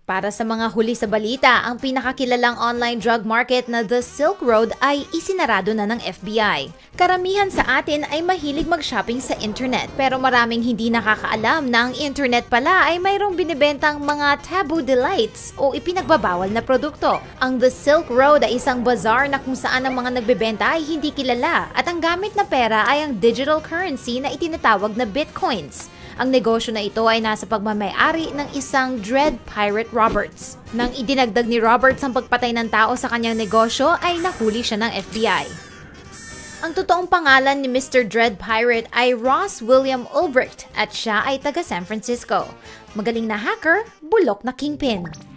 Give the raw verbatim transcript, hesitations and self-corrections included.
Para sa mga huli sa balita, ang pinakakilalang online drug market na The Silk Road ay isinarado na ng F B I. Karamihan sa atin ay mahilig mag-shopping sa internet, pero maraming hindi nakakaalam na ang internet pala ay mayroong binibentang mga taboo delights o ipinagbabawal na produkto. Ang The Silk Road ay isang bazaar na kung saan ang mga nagbebenta ay hindi kilala at ang gamit na pera ay ang digital currency na itinatawag na bitcoins. Ang negosyo na ito ay nasa pagmamay-ari ng isang Dread Pirate Roberts. Nang idinagdag ni Roberts ang pagpatay ng tao sa kanyang negosyo, ay nahuli siya ng F B I. Ang totoong pangalan ni Mister Dread Pirate ay Ross William Ulbricht at siya ay taga San Francisco. Magaling na hacker, bulok na kingpin.